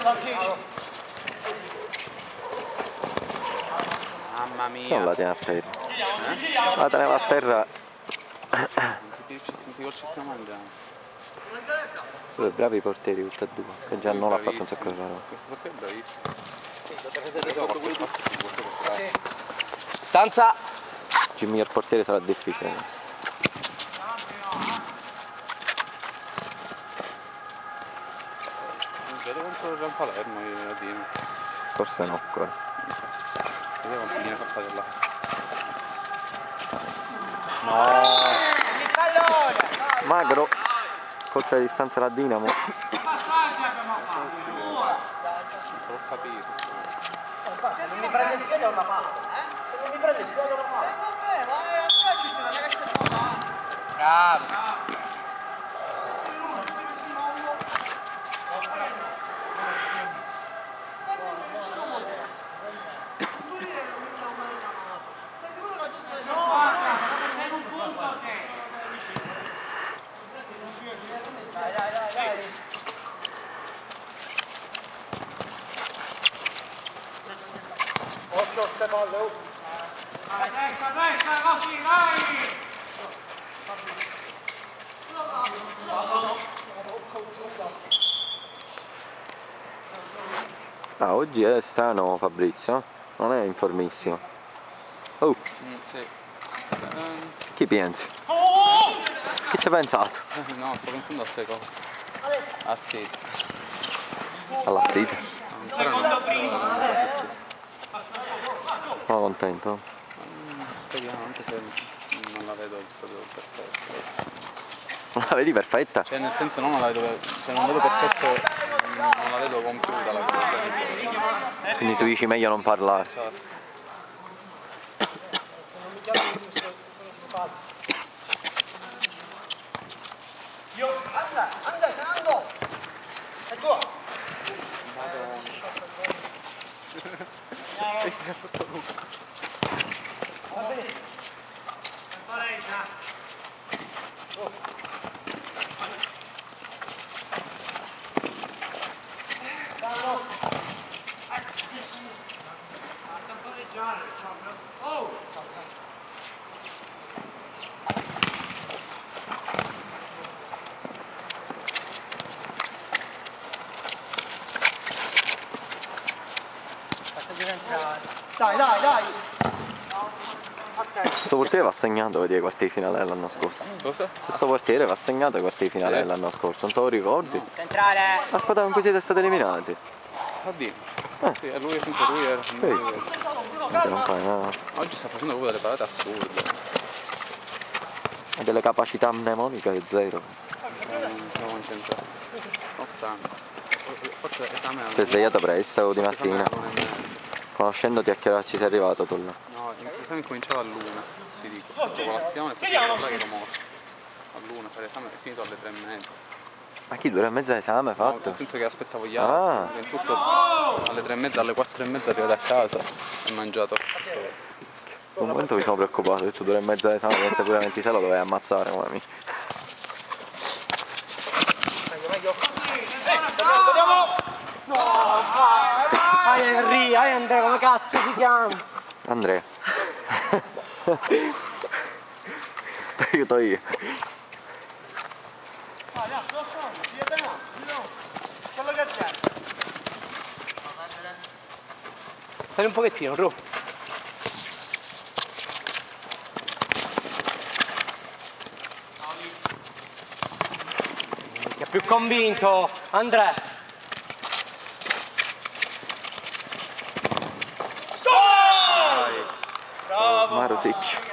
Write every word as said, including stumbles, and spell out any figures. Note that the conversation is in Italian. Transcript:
Mamma mia. Non la tiene a terra. Eh? La teneva a terra. Ti concetto mangiare. Due bravi portieri tutti e due, che già non ha fatto un sacco di parole. Questo portiere è bravissimo. Stanza! Il miglior portiere sarà difficile. Vedo contro il Gran Palermo io Dino. Forse no ancora. Vedo quanto viene fatto là. No! Magro! Colpa di distanza la Dinamo. Non l'ho capito. Se non mi prende il piede o la palla? Se non mi prende il piede o la palla? Eh vabbè, ma è a ci sta la ragazza del papà. Bravo! Dai, dai, dai, dai! Occhio, ste palle, oh! Vai, destra, destra, così, vai! Ah, oggi è strano Fabrizio, non è informissimo. Oh! Mm, sì. Um, Chi pensi? Chi ci ha pensato? no, sto pensando a queste cose. Ah sì. Alla zita. Ancora no. Sono contento. Mm, speriamo, anche se non la vedo proprio perfetta. Non la vedi perfetta? Cioè nel senso non la vedo, cioè non vedo perfetto, non la vedo compiuta la cosa. Quindi tu dici meglio non parlare. Esatto. Anda, anda, ando! Ecco! Va bene. Pareggia. Bravo! Basta pareggiare. Oh! Dai, dai, dai! Questo portiere va segnato vedi ai quarti di finale dell'anno scorso. Cosa? Questo portiere va segnato ai quarti di finale dell'anno scorso, non te lo ricordi? Centrale! La squadra con cui siete stati eliminati. Oddio. Eh. Sì, è lui, appunto lui era. Sì. Non fai, no. Oggi sta facendo proprio delle parate assurde. Ha delle capacità mnemoniche zero. Non sono concentrato. Non stanno. Forse esame alle Sei svegliato presto di mattina. esame alle una e mezza. Conoscendoti a che ora ci sei arrivato tu là? No, l'esame cominciava all'una, ti dico. Ho fatto colazione e poi sono là che ero morto. All'una, per l'esame è finito alle tre e mezza. Ma chi due e mezza esame No, fatto? nel senso che aspettavo gli Ah. altri. In tutto alle tre e mezza, alle quattro e mezza arrivato a casa e mangiato. Un momento mi sono preoccupato, ho detto due e mezza esame, niente pure ventisei lo dovevi ammazzare come mi. Vai Henry, vai Andrea, come cazzo si chiama? Andrea. Ti aiuto io. Quello che c'è! Sali un pochettino, Ru. Che è più convinto, Andrea. Marusic.